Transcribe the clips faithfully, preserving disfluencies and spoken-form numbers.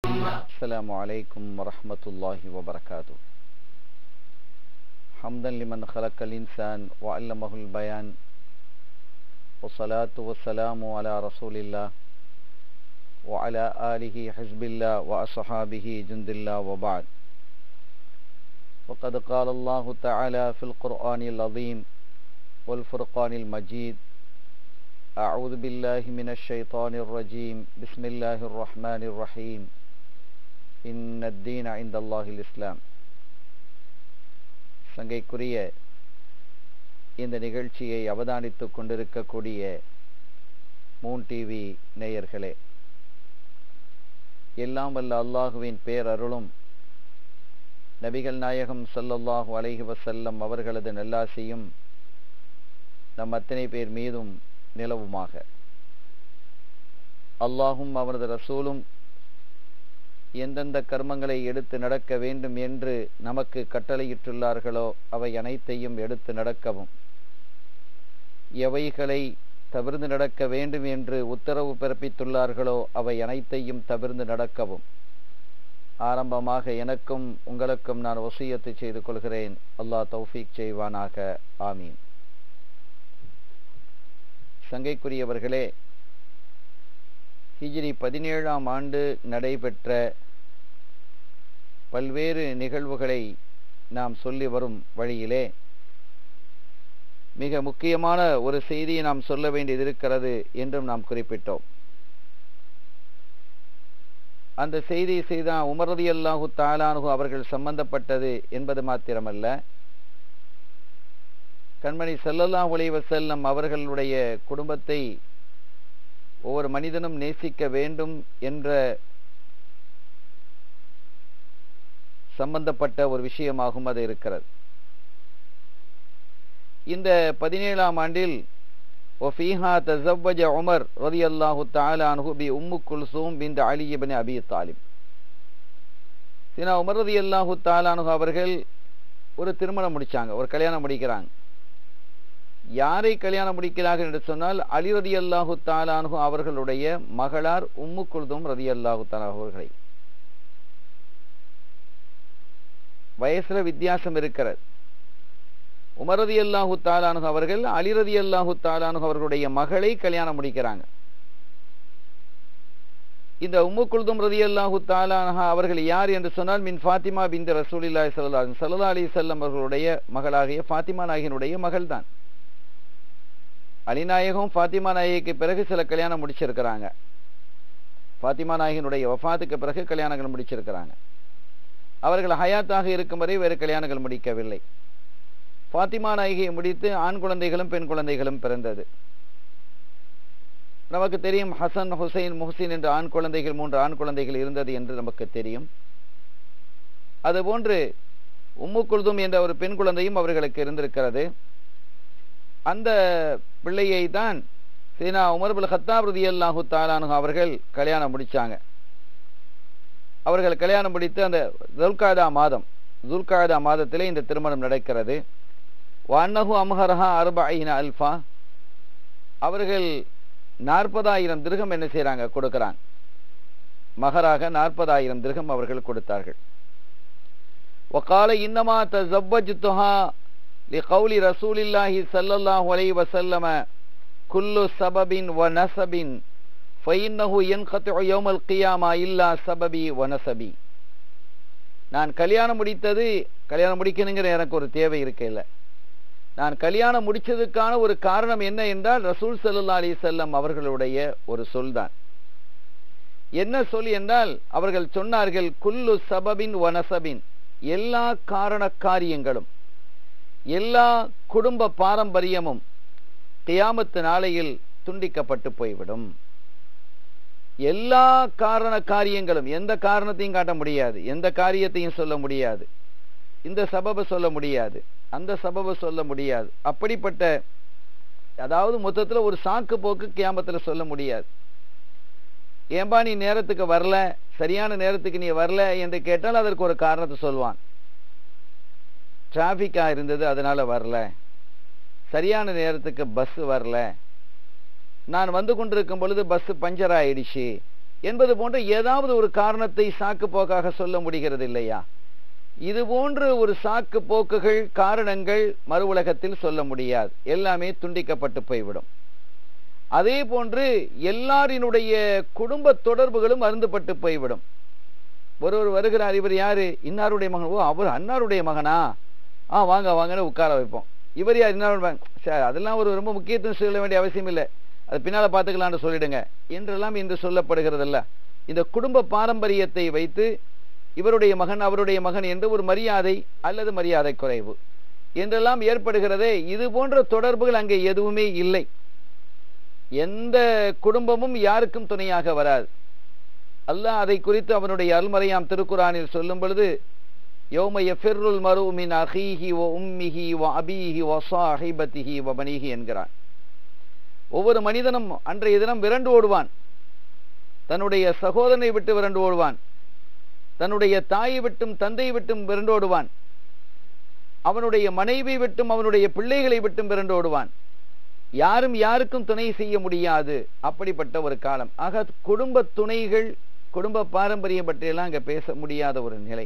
السلام عليكم ورحمة الله وبركاته. حمدا لمن خلق الإنسان وعلمه البيان والصلاة والسلام على رسول الله وعلى آله حزب الله وأصحابه جند الله وبعد. وقد قال الله تعالى في القرآن العظيم والفرقان المجيد: أعوذ بالله من الشيطان الرجيم بسم الله الرحمن الرحيم إن الدين عند الله الإسلام. சங்கைக்குரிய இந்த நிகழ்ச்சியை அவதானித்துக் கொண்டிருக்கக்கூடிய மூன் டிவி நேயர்களே, எல்லாம் வல்ல அல்லாஹுவின் பேரருளும் நபிகள் நாயகம் ஸல்லல்லாஹு அலைஹி வஸல்லம் அவர்களது நல்லாசியும் நம் அத்தனை பேர் மீதும் நிலவுமாக. அல்லாஹும் அவரது ரசூலும் எந்தெந்த கர்மங்களை எடுத்து நடக்க வேண்டும் என்று நமக்கு கட்டளையிட்டுள்ளார்களோ அவை அனைத்தையும் எடுத்து நடக்கவும், எவைகளை தவிர்த்து நடக்க வேண்டும் என்று உத்தரவு பிறப்பித்துள்ளார்களோ அவை அனைத்தையும் தவிர்த்து நடக்கவும் ஆரம்பமாக எனக்கும் உங்களுக்கும் நான் வசியத்து செய்து கொள்கிறேன். அல்லாஹ் தௌஃபீக் செய்வானாக. ஆமீன். சங்கைக்குரியவர்களே, ஹிஜ்ரி பதினேழாம் ஆண்டு நடைபெற்ற பல்வேறு நிகழ்வுகளை நாம் சொல்லி வரும் வழியிலே மிக முக்கியமான ஒரு செய்தியை நாம் சொல்ல வேண்டியது இருக்கிறது என்றும் நாம் குறிப்பிட்டோம். அந்த செய்தி செய்தா உமர் ரலியல்லாஹு தஆலா அன்ஹு அவர்கள் சம்பந்தப்பட்டது என்பது மாத்திரமல்ல, கண்மணி ஸல்லல்லாஹு அலைஹி வஸல்லம் அவர்களுடைய குடும்பத்தை ஒவ்வொரு மனிதனும் நேசிக்க வேண்டும் என்ற சம்பந்தப்பட்ட ஒரு விஷயமாகவும் அது இருக்கிறது. இந்த பதினேழாம் ஆண்டில் وفيها تزوج عمر رضي الله تعالى عنه بأم كلثوم بنت علي بن أبي طالب. சீனா உமர் ரலியல்லாஹு தஆலா அன்ஹு அவர்கள் ஒரு திருமணம் முடிச்சாங்க, ஒரு கல்யாணம் முடிக்கிறாங்க. யாரை கல்யாணம் முடிக்கிறார்கள் என்று சொன்னால் அலி ரலியல்லாஹு தஆலா அன்ஹு அவர்களுடைய மகளார் உம்மு குல்தும் ரலியல்லாஹு தஆலா அவர்களை. வயசுல வித்தியாசம் இருக்கிறது. உமர் ரலியல்லாஹு தஆலா அன்ஹு அவர்கள் அலி ரலியல்லாஹு தஆலா அன்ஹு அவர்களுடைய மகளை கல்யாணம் முடிக்கிறாங்க. இந்த உம்மு குல்தும் ரலியல்லாஹு தஆலா அன்ஹா அவர்கள் யார் என்று சொன்னால் மின் ஃபாத்திமா பின்த் ரசூலில்லாஹி ஸல்லல்லாஹு அலைஹி வஸல்லம் அவர்களுடைய மகளாகிய ஃபாத்திமா நாயகியினுடைய மகள்தான். அலிநாயகம் ஃபாத்திமா நாயகிக்கு பிறகு சில கல்யாணம் முடிச்சிருக்கிறாங்க. ஃபாத்திமா நாயகினுடைய வஃபாத்துக்கு பிறகு கல்யாணங்கள் முடிச்சிருக்கிறாங்க. அவர்கள் ஹயாத்தாக இருக்கும் வரை வேறு கல்யாணங்கள் முடிக்கவில்லை. ஃபாத்திமா நாயகியை முடித்து ஆண் குழந்தைகளும் பெண் குழந்தைகளும் பிறந்தது. நமக்கு தெரியும், ஹசன், ஹுசைன், முஹ்சின் என்ற ஆண் குழந்தைகள், மூன்று ஆண் குழந்தைகள் இருந்தது என்று நமக்கு தெரியும். அதுபோன்று உம்மு குல்தும் என்ற ஒரு பெண் குழந்தையும் அவர்களுக்கு இருந்திருக்கிறது. அந்த பிள்ளையை தான் சீனா உமர் பின் கத்தாப் ரலியல்லாஹு தஆலா அன்ஹு அவர்கள் கல்யாணம் முடிச்சாங்க. அவர்கள் கல்யாணம் முடித்து அந்த துல்காதா மாதம் துல்காதா மாதத்திலே இந்த திருமணம் நடக்கிறது. வன்னஹு அம்ஹரஹா அர்பஈன அல்ஃபா, அவர்கள் நாற்பதாயிரம் திர்ஹம் என்ன செய்றாங்க, கொடுக்கிறாங்க. மகராக நாற்பதாயிரம் திர்ஹம் அவர்கள் கொடுத்தார்கள். வகால இன்னமா தஸவ்வஜ்துஹா لقول رسول الله صلى الله عليه وسلم كل سبب ونسب فإنه ينقطع يوم القيامة إلا سببي ونسبي. நான் கல்யாணம் முடித்தது, கல்யாணம் முடிக்கணுங்கிற எனக்கு ஒரு தேவை இருக்கையில, நான் கல்யாணம் முடிச்சதுக்கான ஒரு காரணம் என்ன என்றால் ரசூல் ஸல்லல்லாஹு அலைஹி வஸல்லம் அவர்களுடைய ஒரு சொல் தான். என்ன சொல் என்றால் அவர்கள் சொன்னார்கள், குல்லு சபபின் வனசபின், எல்லா காரண காரியங்களும் எல்லா குடும்ப பாரம்பரியமும் கியாமத்து நாளையில் துண்டிக்கப்பட்டு போய்விடும். எல்லா காரண காரியங்களும், எந்த காரணத்தையும் காட்ட முடியாது, எந்த காரியத்தையும் சொல்ல முடியாது, இந்த சபபை சொல்ல முடியாது, அந்த சபபை சொல்ல முடியாது. அப்படிப்பட்ட, அதாவது மொத்தத்தில் ஒரு சாக்கு போக்கு கியாமத்தில் சொல்ல முடியாது. ஏன்பா நீ நேரத்துக்கு வரல, சரியான நேரத்துக்கு நீ வரல என்று கேட்டால் அதற்கு ஒரு காரணத்தை சொல்வான். டிராஃபிக்காக இருந்தது அதனால வரல, சரியான நேரத்துக்கு பஸ் வரல, நான் வந்து கொண்டிருக்கும் பொழுது பஸ் பஞ்சர் ஆயிடுச்சு, என்பது போன்ற ஏதாவது ஒரு காரணத்தை சாக்கு போக்காக சொல்ல முடிகிறது இல்லையா? இது போன்ற ஒரு சாக்கு போக்குகள் காரணங்கள் மறு உலகத்தில் சொல்ல முடியாது, எல்லாமே துண்டிக்கப்பட்டு போய்விடும். அதே போன்று எல்லாரினுடைய குடும்ப தொடர்புகளும் அருந்துபட்டு போய்விடும். ஒருவர் வருகிறார், இவர் யாரு? இன்னாருடைய மகன். ஓ, அவர் அன்னாருடைய மகனா? ஆ, வாங்க வாங்கன்னு உட்கார வைப்போம். இவர் யார்? இன்னாருடைய சார், அதெல்லாம் ஒரு ரொம்ப முக்கியத்துவம் சொல்ல வேண்டிய அவசியம் இல்லை, அது பின்னால பார்த்துக்கலான்னு சொல்லிடுங்க என்றெல்லாம் இன்று சொல்லப்படுகிறதல்ல. இந்த குடும்ப பாரம்பரியத்தை வைத்து இவருடைய மகன் அவருடைய மகன் என்று ஒரு மரியாதை அல்லது மரியாதை குறைவு என்றெல்லாம் ஏற்படுகிறதே, இது போன்ற தொடர்புகள் அங்கே எதுவுமே இல்லை. எந்த குடும்பமும் யாருக்கும் துணையாக வராது. அல்லாஹ் அதை குறித்து அவனுடைய அல்மறையாம் திருக்குரானில் சொல்லும் பொழுது, யௌம யஃபிர்ருல் மர்உ மின் அஹீஹி வ உம்மிஹி வ அபீஹி வ ஸாஹிபதிஹி வ பனீஹி என்கிறான். ஒவ்வொரு மனிதனும் அன்றைய தினம் விரண்டு ஓடுவான். தன்னுடைய சகோதரனை விட்டு விரண்டு ஓடுவான், தன்னுடைய தாயை விட்டும் தந்தை விட்டும் விரண்டு ஓடுவான், அவனுடைய மனைவி விட்டும் அவனுடைய பிள்ளைகளை விட்டும் விரண்டு ஓடுவான். யாரும் யாருக்கும் துணை செய்ய முடியாது, அப்படிப்பட்ட ஒரு காலம். ஆக குடும்ப துணைகள், குடும்ப பாரம்பரியம் பற்றியெல்லாம் அங்கே பேச முடியாத ஒரு நிலை.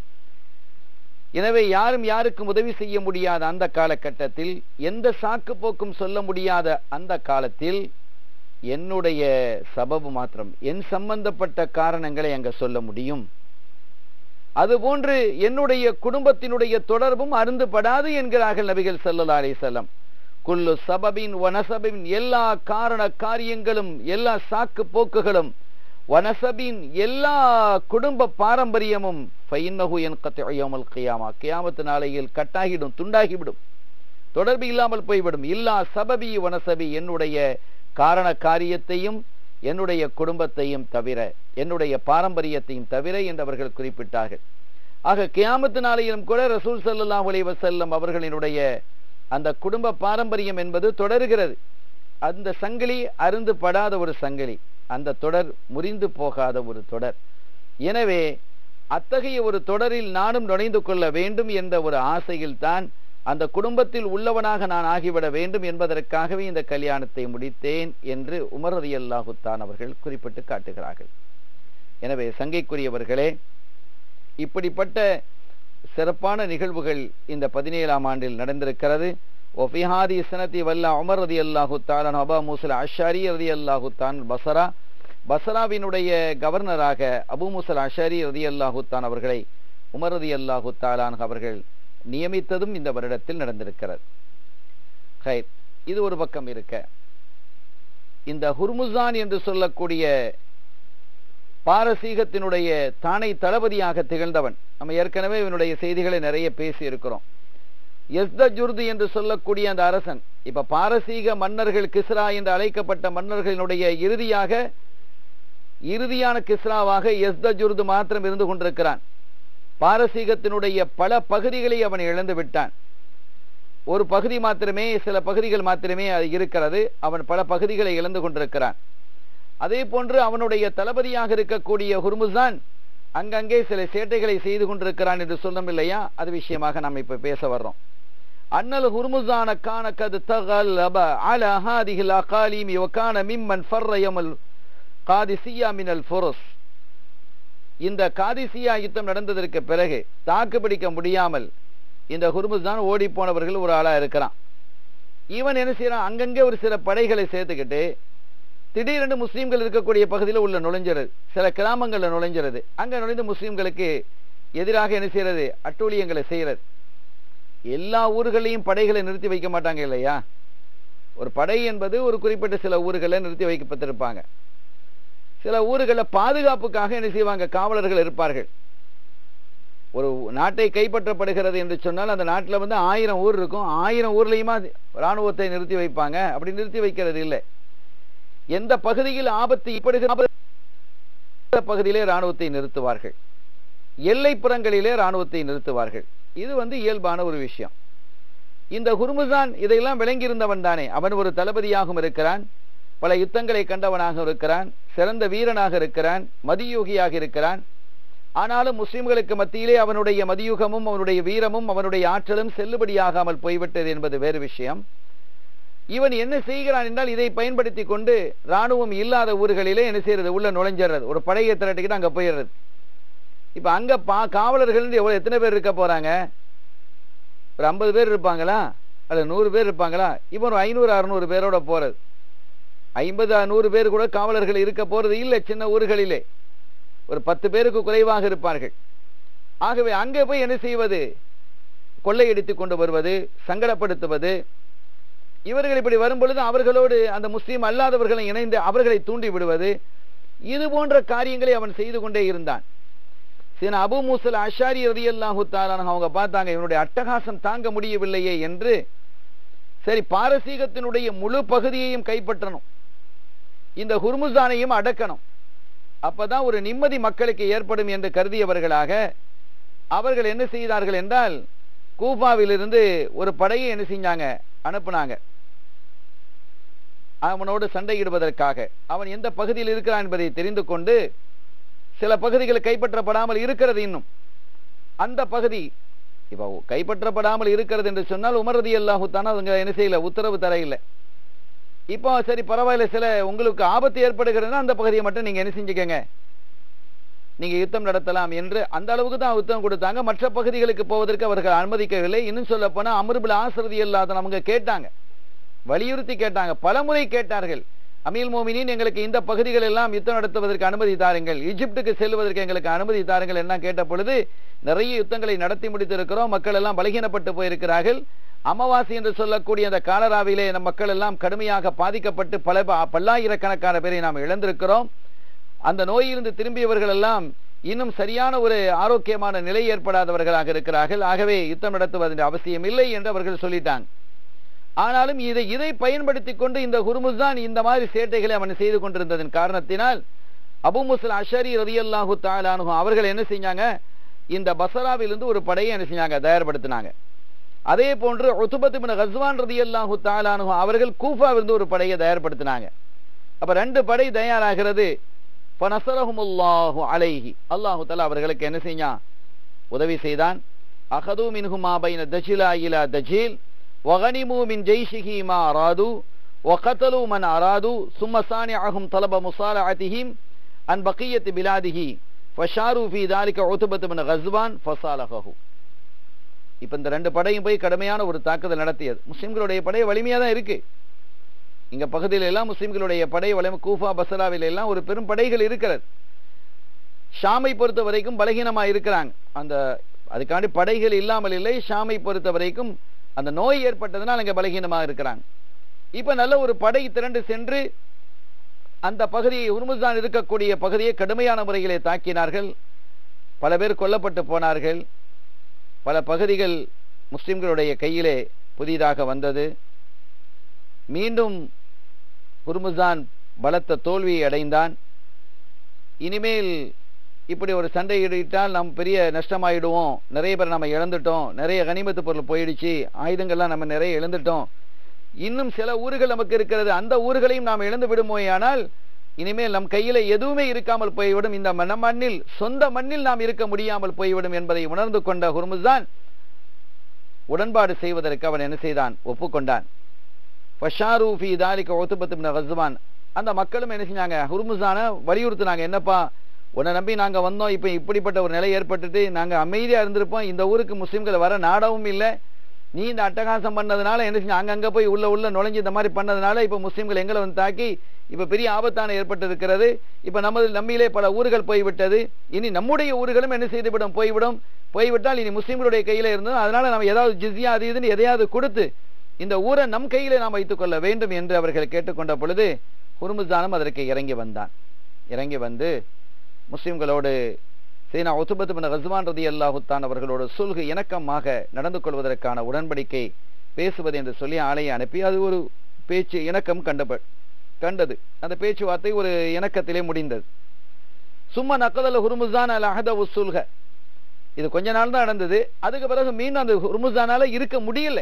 எனவே யாரும் யாருக்கும் உதவி செய்ய முடியாத அந்த காலகட்டத்தில், எந்த சாக்கு போக்கும் சொல்ல முடியாத அந்த காலத்தில், என்னுடைய சபபு மாத்திரம், என் சம்பந்தப்பட்ட காரணங்களை அங்க சொல்ல முடியும். அதுபோன்று என்னுடைய குடும்பத்தினுடைய தொடர்பும் அருந்துபடாது என்கிறார்கள் நபிகள் ஸல்லல்லாஹு அலைஹி வஸல்லம். குல்லு சபபின் வனசபின், எல்லா காரண காரியங்களும் எல்லா சாக்கு போக்குகளும், வனசபின் எல்லா குடும்ப பாரம்பரியமும் ஃபைன்னஹு யன்கதிஉ யௌமல் கியாமா, கியாமத் நாளையில் கட்டாகிடும், துண்டாகிவிடும், தொடர்பு இல்லாமல் போய்விடும். இல்லா சபபி வனசபி, என்னுடைய காரண காரியத்தையும் என்னுடைய குடும்பத்தையும் தவிர, என்னுடைய பாரம்பரியத்தையும் தவிர என்று அவர்கள் குறிப்பிட்டார்கள். ஆக கியாமத் நாளையிலும் கூட ரசூல் ஸல்லல்லாஹு அலைஹி வஸல்லம் அவர்களினுடைய அந்த குடும்ப பாரம்பரியம் என்பது தொடர்கிறது. அந்த சங்கிலி அருந்து படாத ஒரு சங்கிலி, அந்த தொடர் முறிந்து போகாத ஒரு தொடர். எனவே அத்தகைய ஒரு தொடரில் நானும் நுழைந்து கொள்ள வேண்டும் என்ற ஒரு ஆசையில் தான், அந்த குடும்பத்தில் உள்ளவனாக நான் ஆகிவிட வேண்டும் என்பதற்காகவே இந்த கல்யாணத்தை முடித்தேன் என்று உமர் ரலியல்லாஹு தஆலா அவர்கள் குறிப்பிட்டு காட்டுகிறார்கள். எனவே சங்கைக்குரியவர்களே, இப்படிப்பட்ட சிறப்பான நிகழ்வுகள் இந்த பதினேழாம் ஆண்டில் நடந்திருக்கிறது. ஒஃபிஹாதி சனதி வல்லா உமர் ரலியல்லாஹு தஆலா அபா மூஸல் அஷ்அரி ரலியல்லாஹு தஆலா பஸ்ரா, பஸ்ராவினுடைய கவர்னராக அபூ மூஸல் அஷ்அரி ரலியல்லாஹு தஆலா அவர்களை உமர் ரலியல்லாஹு தஆலா அவர்கள் நியமித்ததும் இந்த வருடத்தில் நடந்திருக்கிறது. ஹைர், இது ஒரு பக்கம் இருக்க, இந்த ஹுர்முசான் என்று சொல்லக்கூடிய பாரசீகத்தினுடைய தானை தளபதியாக திகழ்ந்தவன், நம்ம ஏற்கனவே இவனுடைய செய்திகளை நிறைய பேசி இருக்கிறோம். யஸ்தஜுர்து என்று சொல்லக்கூடிய அந்த அரசன், இப்ப பாரசீக மன்னர்கள், கிஸ்ரா என்று அழைக்கப்பட்ட மன்னர்களினுடைய இறுதியாக இறுதியான கிஸ்ராவாக யஸ்தஜுர்து மாத்திரம் இருந்து கொண்டிருக்கிறான். பாரசீகத்தினுடைய பல பகுதிகளை அவன் இழந்து விட்டான். ஒரு பகுதி மாத்திரமே, சில பகுதிகள் மாத்திரமே அது இருக்கிறது. அவன் பல பகுதிகளை இழந்து கொண்டிருக்கிறான். அதே போன்று அவனுடைய தளபதியாக இருக்கக்கூடிய ஹுர்முசான் அங்கங்கே சில சேட்டைகளை செய்து கொண்டிருக்கிறான் என்று சொன்னோம் இல்லையா? அது விஷயமாக நாம் இப்ப பேச வர்றோம். அன்னல் ஹுர்முசான கான கத் தகல்லப அலா ஹாதிஹில் அகாலிமி வகான மிம்மன் ஃபர்ரயமல் காதிசியா மினல் ஃபுருஸ். இந்த காதிசியா யுத்தம் நடந்ததற்கு பிறகு தாக்கு பிடிக்க முடியாமல் இந்த ஹுர்முசான் ஓடி போனவர்கள் ஒரு ஆளா இருக்கிறான். இவன் என்ன செய்யறான்? அங்கங்கே ஒரு சில படைகளை சேர்த்துக்கிட்டு திடீரென்று முஸ்லீம்கள் இருக்கக்கூடிய பகுதியில் உள்ள நுழைஞ்சிறது, சில கிராமங்களில் நுழைஞ்சிறது. அங்க நுழைந்து முஸ்லீம்களுக்கு எதிராக என்ன செய்யறது? அட்டூழியங்களை செய்யறது. எல்லா ஊர்களையும் படைகளை நிறுத்தி வைக்க மாட்டாங்க இல்லையா? ஒரு படை என்பது ஒரு குறிப்பிட்ட சில ஊர்களில் நிறுத்தி வைக்கப்பட்டிருப்பாங்க. சில ஊர்களில் பாதுகாப்புக்காக என்ன செய்வாங்க? காவலர்கள் இருப்பார்கள். ஒரு நாட்டை கைப்பற்றப்படுகிறது என்று சொன்னால் அந்த நாட்டில் வந்து ஆயிரம் ஊர் இருக்கும். ஆயிரம் ஊர்லையுமா இராணுவத்தை நிறுத்தி வைப்பாங்க? அப்படி நிறுத்தி வைக்கிறது இல்லை. எந்த பகுதியில் ஆபத்து ஏற்படுகிற பகுதியிலே இராணுவத்தை நிறுத்துவார்கள், எல்லைப்புறங்களிலே இராணுவத்தை நிறுத்துவார்கள். இது வந்து இயல்பான ஒரு விஷயம். இந்த ஹுர்முசான் இதையெல்லாம் விளங்கியிருந்தவன் தானே. அவன் ஒரு தளபதியாகவும் இருக்கிறான், பல யுத்தங்களை கண்டவனாக இருக்கிறான், சிறந்த வீரனாக இருக்கிறான், மதியூகியாக இருக்கிறான். ஆனாலும் முஸ்லிம்களுக்கு மத்தியிலே அவனுடைய மதியுகமும் அவனுடைய வீரமும் அவனுடைய ஆற்றலும் செல்லுபடியாகாமல் போய்விட்டது என்பது வேறு விஷயம். இவன் என்ன செய்கிறான் என்றால் இதை பயன்படுத்தி கொண்டு ராணுவம் இல்லாத ஊர்களிலே என்ன செய்யறது, உள்ள நுழைஞ்சிடுறது, ஒரு படையை திரட்டிக்கிட்டு அங்க போயிடுறது. இப்ப அங்க பா காவலர்கள் எவ்வளவு எத்தனை பேர் இருக்க போறாங்க? ஒரு ஐம்பது பேர் இருப்பாங்களா அல்ல நூறு பேர் இருப்பாங்களா? இப்போ ஒரு ஐநூறு அறுநூறு பேரோட போறது. ஐம்பது நூறு பேர் கூட காவலர்கள் இருக்க போறது இல்லை. சின்ன ஊர்களிலே ஒரு பத்து பேருக்கு குறைவாக இருப்பார்கள். ஆகவே அங்கே போய் என்ன செய்வது? கொள்ளையடித்து கொண்டு வருவது, சங்கடப்படுத்துவது. இவர்கள் இப்படி வரும் பொழுது அவர்களோடு அந்த முஸ்லீம் அல்லாதவர்களை இணைந்து அவர்களை தூண்டி விடுவது, இது போன்ற காரியங்களை அவன் செய்து கொண்டே இருந்தான். சரி, அபு மூசல் அஷாரி ரலியல்லாஹு தஆலா அவங்க பார்த்தாங்க இவனுடைய அட்டகாசம் தாங்க முடியவில்லையே என்று, சரி பாரசீகத்தினுடைய முழு பகுதியையும் கைப்பற்றணும், இந்த ஹுர்முசானையும் அடக்கணும், அப்பதான் ஒரு நிம்மதி மக்களுக்கு ஏற்படும் என்று கருதியவர்களாக அவர்கள் என்ன செய்தார்கள் என்றால் கூஃபாவிலிருந்து ஒரு படையை என்ன செஞ்சாங்க, அனுப்புனாங்க அவனோடு சண்டையிடுவதற்காக. அவன் எந்த பகுதியில் இருக்கிறான் என்பதை தெரிந்து கொண்டு, சில பகுதிகள் கைப்பற்றப்படாமல் இருக்கிறது, இன்னும் அந்த பகுதி இப்போ கைப்பற்றப்படாமல் இருக்கிறது என்று சொன்னால் உமர் ரலியல்லாஹு தஆலா அவங்க என்ன செய்யல, உத்தரவு தர இல்லை. இப்போ சரி பரவாயில்ல, சில உங்களுக்கு ஆபத்து ஏற்படுகிறதுனா அந்த பகுதியை மட்டும் நீங்க என்ன செஞ்சுக்கங்க, நீங்க யுத்தம் நடத்தலாம் என்று அந்த அளவுக்கு தான் யுத்தம் கொடுத்தாங்க. மற்ற பகுதிகளுக்கு போவதற்கு அவர்கள் அனுமதிக்கவில்லை. இன்னும் சொல்ல போனா அம்ர் பின் ஆஸ் ரலியல்லாஹு அன்ஹு அவங்க கேட்டாங்க, வலியுறுத்தி கேட்டாங்க, பலமுறை கேட்டார்கள், அமீல் மோமினின் எங்களுக்கு இந்த பகுதிகள் எல்லாம் யுத்தம் நடத்துவதற்கு அனுமதி தாருங்கள், ஈஜிப்டுக்கு செல்வதற்கு எங்களுக்கு அனுமதி தாருங்கள் என்ன கேட்ட பொழுது, நிறைய யுத்தங்களை நடத்தி முடித்திருக்கிறோம், மக்கள் எல்லாம் பலகீனப்பட்டு போயிருக்கிறார்கள், அமாவாசை என்று சொல்லக்கூடிய அந்த காலராவிலே நம் மக்கள் எல்லாம் கடுமையாக பாதிக்கப்பட்டு பல பல்லாயிரக்கணக்கான பேரை நாம் இழந்திருக்கிறோம், அந்த நோயிலிருந்து திரும்பியவர்கள் எல்லாம் இன்னும் சரியான ஒரு ஆரோக்கியமான நிலை ஏற்படாதவர்களாக இருக்கிறார்கள், ஆகவே யுத்தம் நடத்துவதன் அவசியம் இல்லை என்று அவர்கள் சொல்லிட்டாங்க. ஆனாலும் இதை இதை பயன்படுத்தி கொண்டு இந்த ஹுர்முஸ்தான் இந்த மாதிரி சேட்டைகளை அவன் செய்து கொண்டிருந்ததன் காரணத்தினால் அபு மூஸல் அஷரி ரலியல்லாஹு தஆலா அன்ஹு அவர்கள் என்ன செஞ்சாங்க, இந்த பஸ்ராவிலிருந்து ஒரு படையை என்ன செஞ்சாங்க, தயார்படுத்தினாங்க. அதே போன்று உத்பத் இப்னு கஸ்வான் ரலியல்லாஹு தஆலா அன்ஹு அவர்கள் கூஃபாவிலிருந்து ஒரு படையை தயார்படுத்தினாங்க. அப்ப ரெண்டு படை தயாராகிறது. ஃபனஸரஹுமுல்லாஹு அலைஹி, அல்லாஹு தஆலா அவர்களுக்கு என்ன செஞ்சான், உதவி செய்தான். அகது மின்ஹுமா பைன தஜிலா இலா தஜில் وغنموا من جيشه ما أرادوا وقتلوا من أرادوا ثم صانعهم طلب مصالحتهم عن بقية بلاده فشاروا في ذلك عتبة بن غزوان فصالحه. இப்ப இந்த ரெண்டு படையும் போய் கடுமையான ஒரு தாக்குதல் நடத்தியது. முஸ்லிம்களுடைய படை வலிமையா தான் இருக்கு. இங்க பகுதியில் எல்லாம் முஸ்லிம்களுடைய படை வலிமை, கூஃபா பஸ்ராவில் எல்லாம் ஒரு பெரும் படைகள் இருக்கிறது. ஷாமை பொறுத்த வரைக்கும் பலகீனமா இருக்கிறாங்க. அந்த அதுக்காண்டி படைகள் இல்லாமல் இல்லை. ஷாமை பொறுத்த வரைக்கும் அந்த நோய் ஏற்பட்டதுனால் அங்கே பலகீனமாக இருக்கிறாங்க. இப்ப நல்ல ஒரு படை திரண்டு சென்று அந்த பகுதியை, ஹுர்முஸ்தான் இருக்கக்கூடிய பகுதியை கடுமையான முறையிலே தாக்கினார்கள். பல பேர் கொல்லப்பட்டு போனார்கள். பல பகுதிகள் முஸ்லிம்களுடைய கையிலே புதிதாக வந்தது. மீண்டும் ஹுர்முஸ்தான் பலத்த தோல்வியை அடைந்தான். இனிமேல் இப்படி ஒரு சண்டையிட்டால் நாம் பெரிய நஷ்டமாயிடுவோம், நிறைய பேர் நம்ம இழந்துட்டோம், நிறைய கனிமத்து பொருள் போயிடுச்சு, ஆயுதங்கள்லாம் நம்ம நிறைய இழந்துட்டோம், இன்னும் சில ஊர்கள் நமக்கு இருக்கிறது, அந்த ஊர்களையும் நாம் இழந்து விடுமோயானால் இனிமேல் நம் கையில எதுவுமே இருக்காமல் போய்விடும், இந்த மண்ணில் சொந்த மண்ணில் நாம் இருக்க முடியாமல் போய்விடும் என்பதை உணர்ந்து கொண்ட ஹுர்முஸ்தான் உடன்பாடு செய்வதற்கு அவன் என்ன செய்தான், ஒப்புக்கொண்டான். ஃபஷாரு ஃபீ தாலிக உத்பத் இப்னு கஸ்வான், அந்த மக்களும் என்ன செஞ்சாங்க, ஹுர்முஸ்தானை வலியுறுத்தினாங்க, என்னப்பா உன்னை நம்பி நாங்கள் வந்தோம், இப்போ இப்படிப்பட்ட ஒரு நிலை ஏற்பட்டுட்டு நாங்கள் அமைதியாக இருந்திருப்போம், இந்த ஊருக்கு முஸ்லீம்கள் வர நாடவும் இல்லை, நீ இந்த அட்டகாசம் பண்ணதுனால என்ன செஞ்சு அங்கங்கே போய் உள்ள உள்ள நுழைஞ்சு இந்த மாதிரி பண்ணதுனால இப்போ முஸ்லீம்கள் எங்களை வந்து தாக்கி இப்போ பெரிய ஆபத்தான ஏற்பட்டு இருக்கிறது, இப்போ நமது நம்மிலே பல ஊர்கள் போய்விட்டது, இனி நம்முடைய ஊர்களும் என்ன செய்துவிடும், போய்விடும், போய்விட்டால் இனி முஸ்லீம்களுடைய கையில் இருந்தோம், அதனால நம்ம ஏதாவது ஜிஸ்யா அது இதுன்னு எதையாவது கொடுத்து இந்த ஊரை நம் கையிலே நாம் வைத்துக் கொள்ள வேண்டும் என்று அவர்கள் கேட்டுக்கொண்ட பொழுது ஹுர்முஸ்தானும் அதற்கு இறங்கி வந்தான். இறங்கி வந்து முஸ்லிம்களோடு சீனா உத்பத் இப்னு கஸ்வான் ரலியல்லாஹு தஆலா அவர்களோடு சுல்ஹ் இணக்கமாக நடந்து கொள்வதற்கான உடன்படிக்கை பேசுவது என்று சொல்லி ஆளையை அனுப்பி அது ஒரு பேச்சு இணக்கம் கண்ட கண்டது அந்த பேச்சுவார்த்தை ஒரு இணக்கத்திலே முடிந்தது. சும்மா நக்கதல் ஹுர்முஸ்தான் அல் அஹத வ சுல்ஹ, இது கொஞ்ச நாள் தான் நடந்தது. அதுக்கு பிறகு மீண்டும் அந்த ஹுர்முஸ்தானால இருக்க முடியல,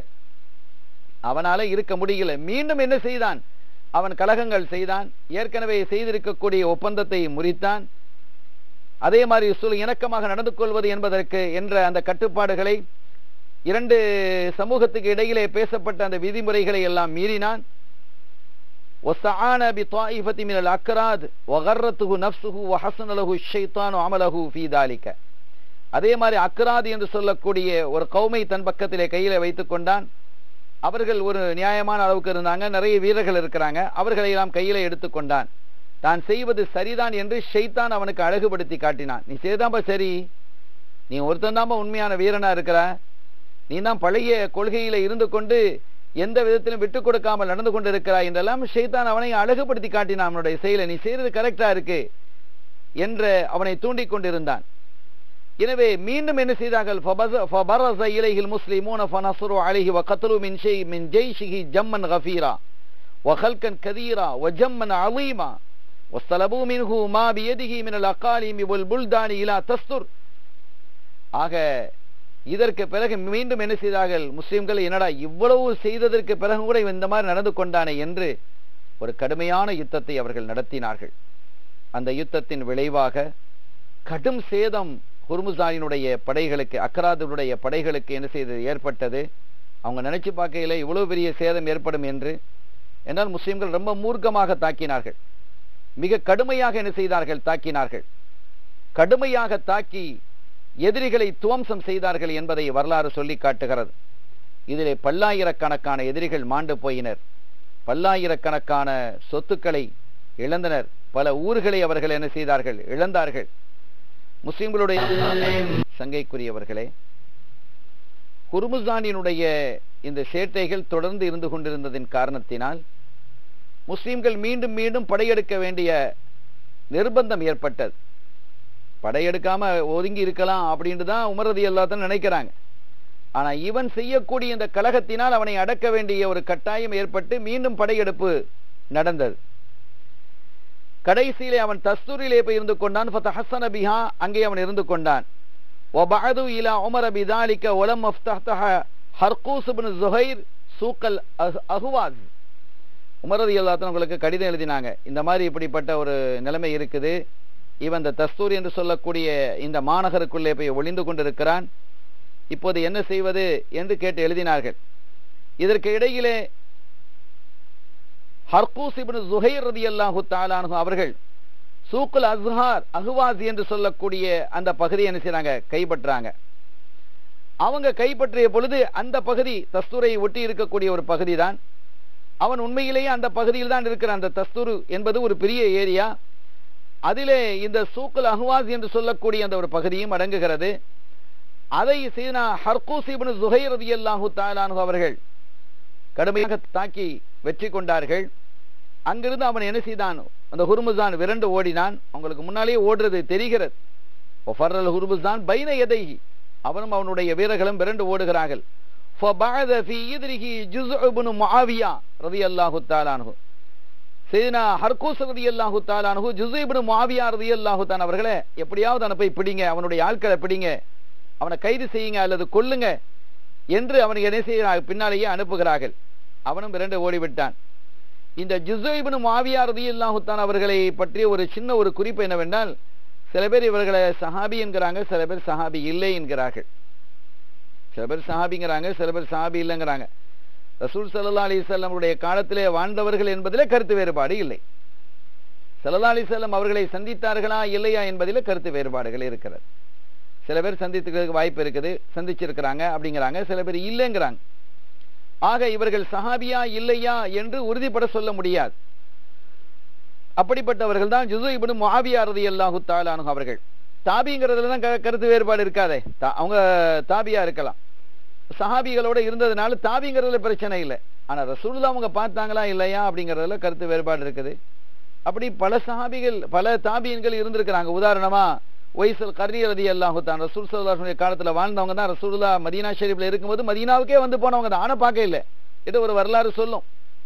அவனால இருக்க முடியல. மீண்டும் என்ன செய்தான், அவன் கலகங்கள் செய்தான், ஏற்கனவே செய்திருக்கக்கூடிய ஒப்பந்தத்தை முறித்தான். அதே மாதிரி சுல் இணக்கமாக நடந்து கொள்வது என்பதற்கு என்ற அந்த கட்டுப்பாடுகளை, இரண்டு சமூகத்துக்கு இடையிலே பேசப்பட்ட அந்த விதிமுறைகளை எல்லாம் மீறினான். وَاسْتَعَانَ بِطَائِفَةٍ مِنَ الْأَكْرَادِ وَغَرَّتْهُ نَفْسُهُ وَحَسَنَ لَهُ الشَّيْطَانُ عَمَلَهُ فِي ذَلِكَ. அதே மாதிரி அக்ராத் என்று சொல்லக்கூடிய ஒரு கௌமை தன் பக்கத்திலே கையில வைத்துக் கொண்டான். அவர்கள் ஒரு நியாயமான அளவுக்கு இருந்தாங்க, நிறைய வீரர்கள் இருக்கிறாங்க, அவர்களை எல்லாம் கையில எடுத்துக்கொண்டான். தான் செய்வது சரிதான் என்று ஷைத்தான் அவனுக்கு அழகுபடுத்தி காட்டினான். நீ செய்தாம்பா சரி, நீ ஒருத்தன் தாம்பா உண்மையான வீரனா இருக்கிற, நீ தான் பழைய கொள்கையில இருந்து கொண்டு எந்த விதத்திலும் விட்டு கொடுக்காமல் நடந்து கொண்டு இருக்கிறாய் என்றெல்லாம் ஷைத்தான் அவனை அழகுபடுத்தி காட்டினான். அவனுடைய செயலை நீ செய்யறது கரெக்டா இருக்கு என்று அவனை தூண்டிக் கொண்டிருந்தான். எனவே மீண்டும் என்ன செய்தார்கள்? فَبَرَزَ إِلَيْهِ الْمُسْلِمُونَ فَنَصَرُوا عَلَيْهِ وَقَتَلُوا مِنْ شَيْءٍ مِنْ جَيْشِهِ جَمًّا غَفِيرًا وَخَلْقًا كَثِيرًا وَجَمًّا عَظِيمًا وَاسْتَلَبُوا مِنْهُ مَا بِيَدِهِ مِنَ الْأَقَالِيمِ وَالْبُلْدَانِ إِلَى تَسْطُرْ. ஆக இதற்கு பிறகு மீண்டும் என்ன செய்தார்கள்? முஸ்லிம்கள் என்னடா இவ்வளவு செய்ததற்கு பிறகு கூட இந்த மாதிரி நடந்து கொண்டானே என்று ஒரு கடுமையான யுத்தத்தை அவர்கள் நடத்தினார்கள். அந்த யுத்தத்தின் விளைவாக கடும் சேதம் ஹுர்முஸானினுடைய படைகளுக்கு, அக்ராதுடைய படைகளுக்கு என்ன செய்தது ஏற்பட்டது. அவங்க நினைச்சு பார்க்கையில இவ்வளவு பெரிய சேதம் ஏற்படும் என்று. என்றால் முஸ்லிம்கள் ரொம்ப மூர்க்கமாக தாக்கினார்கள், மிக கடுமையாக என்ன செய்தார்கள்? தாக்கினார்கள். கடுமையாக தாக்கி எதிரிகளை துவம்சம் செய்தார்கள் என்பதை வரலாறு சொல்லி காட்டுகிறது. இதிலே பல்லாயிரக்கணக்கான எதிரிகள் மாண்டு போயினர், பல்லாயிரக்கணக்கான சொத்துக்களை இழந்தனர், பல ஊர்களை அவர்கள் என்ன செய்தார்கள்? இழந்தார்கள். முஸ்லிம்களுடைய சங்கைக்குரியவர்களே, ஹுர்முஸானினுடைய இந்த சேட்டைகள் தொடர்ந்து இருந்து கொண்டிருந்ததின் காரணத்தினால் முஸ்லிம்கள் மீண்டும் மீண்டும் படையெடுக்க வேண்டிய நிர்பந்தம் ஏற்பட்டது. படையெடுக்காம ஒதுங்கி இருக்கலாம் அப்படின்ட்டு தான் உமர் ரலியல்லாஹு அன்ஹு நினைக்கிறாங்க. ஆனா இவன் செய்யக்கூடிய இந்த கலகத்தினால் அவனை அடக்க வேண்டிய ஒரு கட்டாயம் ஏற்பட்டு மீண்டும் படையெடுப்பு நடந்தது. கடைசியிலே அவன் தஸ்தூரிலே போய் இருந்து கொண்டான். ஃபதஹஸன பிஹா, அங்கே அவன் இருந்து கொண்டான். வபஅது இலா உமர் பிதாலிக வலம் மஃப்தஹ ஹர்கூஸ் இப்னு ஸுஹைர் சூக்கல் அஹ்வாஸ். உமர் ரலியல்லாஹு அன்ஹு உங்களுக்கு கடிதம் எழுதினாங்க, இந்த மாதிரி இப்படிப்பட்ட ஒரு நிலைமை இருக்குது, இவன் இந்த தஸ்தூர் என்று சொல்லக்கூடிய இந்த மாநகருக்குள்ளே போய் ஒளிந்து கொண்டிருக்கிறான், இப்போது என்ன செய்வது என்று கேட்டு எழுதினார்கள். இதற்கு இடையிலே ஹர்கூஸ் இப்னு ஸுஹைர் ரலியல்லாஹு தஆலா அன்ஹு அவர்கள் சூக்குல் அஸ்ஹார் அஹ்வாஸ் என்று சொல்லக்கூடிய அந்த பகுதியை என்ன செய்றாங்க? கைப்பற்றாங்க. அவங்க கைப்பற்றிய பொழுது அந்த பகுதி தஸ்தூரை ஒட்டி இருக்கக்கூடிய ஒரு பகுதி தான். அவன் உண்மையிலேயே அந்த பகுதியில் தான் இருக்கிறான். அந்த தஸ்தூர் என்பது ஒரு பெரிய ஏரியா, அதிலே இந்த சூக்குல் அஹ்வாஸ் என்று சொல்லக்கூடிய அந்த ஒரு பகுதியும் அடங்குகிறது. அதை சீனா ஹர்கூஸ் இப்னு ஸுஹைர் ரலியல்லாஹு தஆலா அன்ஹு அவர்கள் கடுமையாக தாக்கி வெற்றி கொண்டார்கள். அங்கிருந்து அவன் என்ன செய்தான்? அந்த ஹுர்முஸான் விரண்டு ஓடினான். அவங்களுக்கு முன்னாலேயே ஓடுறது தெரிகிறது. ஃபர்ரல் ஹுர்முஸான் பைன யதைஹி, அவனும் அவனுடைய வீரர்களும் விரண்டு ஓடுகிறார்கள். ஃபபஅத ஃபீ யத்ரிஹி ஜுஸ்உ இப்னு முஆவியா ரலியல்லாஹு தஆலா அன்ஹு, சையதுனா ஹர்கூஸ் ரலியல்லாஹு தஆலா அன்ஹு ஜுஸ்உ இப்னு முஆவியா ரலியல்லாஹு தஆலா அவர்களே, எப்படியாவது அவனை போய் பிடிங்க, அவனுடைய ஆட்களை பிடிங்க, அவனை கைது செய்யுங்க அல்லது கொல்லுங்க என்று அவனுக்கு என்ன செய்கிறார்கள்? பின்னாலேயே அனுப்புகிறார்கள். அவனும் விரண்டு ஓடிவிட்டான். இந்த ஜுஸ்உ இப்னு முஆவியா ரலியல்லாஹு தஆலா அவர்களை பற்றி ஒரு சின்ன ஒரு குறிப்பு என்னவென்றால், சில பேர் இவர்களை சஹாபி என்கிறாங்க, சில பேர் சஹாபி இல்லை என்கிறார்கள். சில பேர் சஹாபிங்கிறாங்க, சில பேர் சஹாபி இல்லைங்கிறாங்க. ரசூல் ஸல்லல்லாஹு அலைஹி வஸல்லம் உடைய காலத்திலே வாழ்ந்தவர்கள் என்பதிலே கருத்து வேறுபாடு இல்லை. ஸல்லல்லாஹு அலைஹி வஸல்லம் அவர்களை சந்தித்தார்களா இல்லையா என்பதிலே கருத்து வேறுபாடுகள் இருக்கிறது. சில பேர் சந்தித்துக்கிறதுக்கு வாய்ப்பு இருக்குது, சந்திச்சிருக்கிறாங்க அப்படிங்கிறாங்க, சில பேர் இல்லைங்கிறாங்க. ஆக இவர்கள் சஹாபியா இல்லையா என்று உறுதிப்பட சொல்ல முடியாது. அப்படிப்பட்டவர்கள் தான் ஜுஸ்உ இப்னு முஆவியா ரலியல்லாஹு தஆலா அன்ஹு அவர்கள். தாபிங்கிறதுல தான் கருத்து வேறுபாடு இருக்காதே, அவங்க தாபியா இருக்கலாம், சஹாபிகளோட இருந்ததுனால தாபிங்கிறதுல பிரச்சனை இல்லை. ஆனா ரசூலுல்லாஹ் அவங்க பார்த்தாங்களா இல்லையா அப்படிங்கிறதுல கருத்து வேறுபாடு இருக்குது. அப்படி பல சஹாபிகள் பல தாபியன்கள் இருந்திருக்கிறாங்க. உதாரணமா ஒய்சல் கர்னி ரலியல்லாஹு தஆலா ரசூல் ஸல்லல்லாஹு அலைஹி வஸல்லம் காலத்துல வாழ்ந்தவங்க தான். ரசூலுல்லாஹ் மதீனா ஷரீஃப்ல இருக்கும்போது மதீனாவுக்கே வந்து போனவங்க தான், ஆனா பார்க்க இல்லை. இது ஒரு வரலாறு சொல்லும்.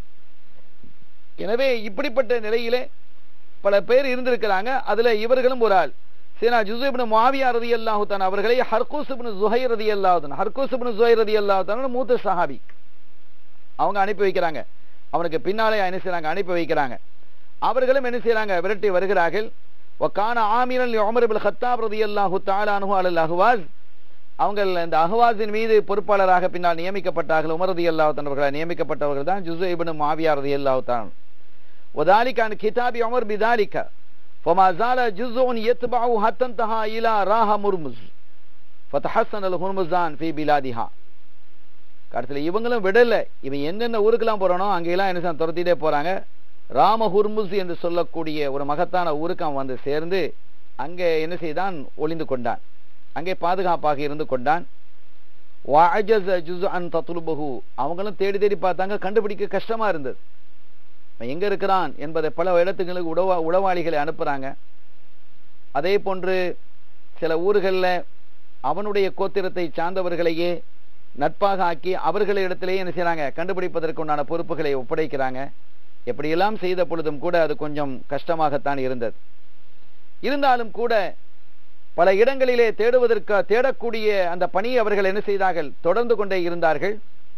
எனவே இப்படிப்பட்ட நிலையிலே பல பேர் இருந்திருக்கிறாங்க. அதுல இவர்களும் ஒரு ஆள். சீனா ஜுஸ்உ இப்னு முஆவியா ரலியல்லாஹு தஆலா அவர்களை ஹர்கூஸ் இப்னு ஸுஹைர் ரலியல்லாஹு தஆலா ஹர்கூஸ் இப்னு ஸுஹைர் ரலியல்லாஹு தஆலா மூத்த சஹாபி, அவங்க அனுப்பி வைக்கிறாங்க. அவனுக்கு பின்னாலே என்ன செய்றாங்க? அனுப்பி வைக்கிறாங்க. அவர்களும் என்ன செய்றாங்க? விரட்டி வருகிறார்கள். وكان عاملا لعمر بن الخطاب رضي الله تعالى عنه على الاهواز, அவங்க இந்த அஹ்வாஸின் மீது பொறுப்பாளராக பின்னால் நியமிக்கப்பட்டார்கள். உமர் ரலியல்லாஹு தஆலா அவர்களால் நியமிக்கப்பட்டவர்கள் தான் ஜுஸ்உ இப்னு முஆவியா ரலியல்லாஹு தஆலா. وذلك عن كتاب عمر بذلك فما زال جزء يتبعه حتى انتهى الى راح هرمز فتحسن الهرمزان في بلادها. கடைசியில் இவங்களும் விடல, இவன் என்னென்ன ஊருக்கெல்லாம் போறானோ அங்கெல்லாம் என்ன துரத்திட்டே போறாங்க. ராம ஹுர்முஸ் என்று சொல்லக்கூடிய ஒரு மகத்தான ஊருக்கு அவன் வந்து சேர்ந்து அங்கே என்ன செய்தான், ஒளிந்து கொண்டான், அங்கே பாதுகாப்பாக இருந்து கொண்டான். அவங்களும் தேடி தேடி பார்த்தாங்க, கண்டுபிடிக்க கஷ்டமா இருந்தது. எங்க இருக்கிறான் என்பதை பல இடத்துங்களுக்கு உடவா உளவாளிகளை அனுப்புறாங்க. அதே போன்று சில ஊர்களில் அவனுடைய கோத்திரத்தை சார்ந்தவர்களையே நட்பாக ஆக்கி அவர்களை இடத்திலேயே என்ன செய்யறாங்க, கண்டுபிடிப்பதற்கு உண்டான பொறுப்புகளை ஒப்படைக்கிறாங்க. எப்படியெல்லாம் செய்த பொழுதும் கூட அது கொஞ்சம் கஷ்டமாகத்தான் இருந்தது. இருந்தாலும் கூட பல இடங்களிலே தேடுவதற்கு தேடக்கூடிய அந்த பணியை அவர்கள் என்ன செய்தார்கள், தொடர்ந்து கொண்டே இருந்தார்கள்.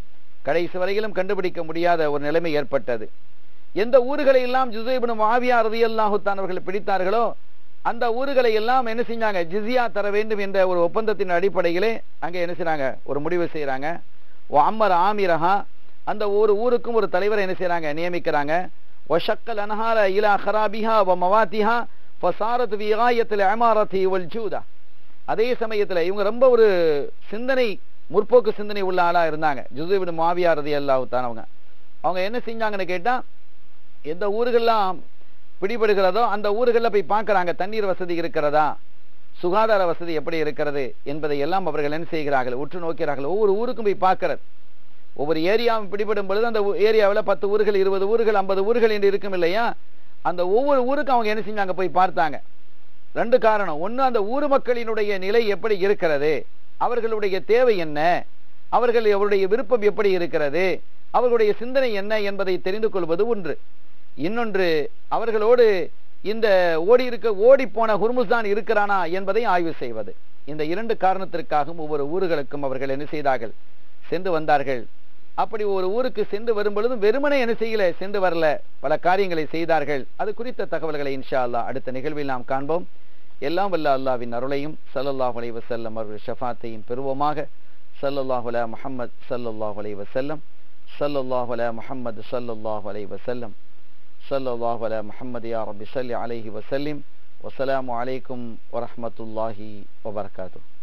கடைசி வரையிலும் கண்டுபிடிக்க முடியாத ஒரு நிலைமை ஏற்பட்டது. எந்த ஊர்களை எல்லாம் ஜுஸை இப்னு முஆவியா ரலியல்லாஹு தஆலா அவர்கள் பிடித்தார்களோ அந்த ஊர்களை எல்லாம் என்ன செஞ்சாங்க, ஜிஸியா தர வேண்டும் என்ற ஒரு ஒப்பந்தத்தின் அடிப்படையிலே அங்கே என்ன செய்றாங்க, ஒரு முடிவு செய்யறாங்க. அம்மர் ஆமிரஹா, அந்த ஒரு ஊருக்கும் ஒரு தலைவரை என்ன செய்யறாங்க, நியமிக்கிறாங்க. வஷக்கல் அன்ஹார இலா ஹராபிஹா வ மவாத்திஹா ஃபஸாரத் ஃபீ காயத்தில் இமாரத்தி வல் ஜூதா. அதே சமயத்தில் இவங்க ரொம்ப ஒரு சிந்தனை, முற்போக்கு சிந்தனை உள்ள ஆளா இருந்தாங்க. ஜுஸை இப்னு முஆவியா ரலியல்லாஹு தஆலா அவங்க அவங்க என்ன செஞ்சாங்கன்னு கேட்டா, எந்த ஊர்களெல்லாம் பிடிபடுகிறதோ அந்த ஊர்களில் போய் பார்க்கறாங்க, தண்ணீர் வசதி இருக்கிறதா, சுகாதார வசதி எப்படி இருக்கிறது என்பதை எல்லாம் அவர்கள் என்ன செய்கிறார்கள், உற்று நோக்கிறார்கள். ஒவ்வொரு ஊருக்கும் போய் பார்க்கிறது. ஒவ்வொரு ஏரியாவும் பிடிபடும் பொழுது அந்த ஏரியாவில் பத்து ஊர்கள், இருபது ஊர்கள், ஐம்பது ஊர்கள் என்று இருக்கும் இல்லையா, அந்த ஒவ்வொரு ஊருக்கும் அவங்க என்ன செஞ்சாங்க, போய் பார்த்தாங்க. ரெண்டு காரணம். ஒன்று, அந்த ஊர் மக்களினுடைய நிலை எப்படி இருக்கிறது, அவர்களுடைய தேவை என்ன, அவர்கள் அவருடைய விருப்பம் எப்படி இருக்கிறது, அவர்களுடைய சிந்தனை என்ன என்பதை தெரிந்து கொள்வது ஒன்று. இன்னொன்று, அவர்களோடு இந்த ஓடி இருக்க ஓடி போன ஹுர்முஸ்தான் இருக்கிறானா என்பதை ஆய்வு செய்வது. இந்த இரண்டு காரணத்திற்காகவும் ஒவ்வொரு ஊர்களுக்கும் அவர்கள் என்ன செய்தார்கள், சென்று வந்தார்கள். அப்படி ஒரு ஊருக்கு சென்று வரும் பொழுதும் வெறுமனே என்ன செய்யல, சென்று வரல, பல காரியங்களை செய்தார்கள். அது குறித்த தகவல்களை இன்ஷா அல்லாஹ் அடுத்த நிகழ்வில் நாம் காண்போம். எல்லாம் வல்ல அல்லாஹ்வின் அருளையும் ஸல்லல்லாஹு அலைஹி வஸல்லம் அவர்கள் ஷஃபாத்தையும் பெறுவோமாக. ஸல்லல்லாஹு அலா முஹம்மத் ஸல்லல்லாஹு அலைஹி வஸல்லம், ஸல்லல்லாஹு அலா முஹம்மத் ஸல்லல்லாஹு அலைஹி வஸல்லம், ஸல்லல்லாஹு அலா முஹம்மத் யா ரப்பி ஸல்லி அலைஹி வஸல்லிம். வஸ்ஸலாமு அலைக்கும் வரஹ்மத்துல்லாஹி வபரகாத்துஹு.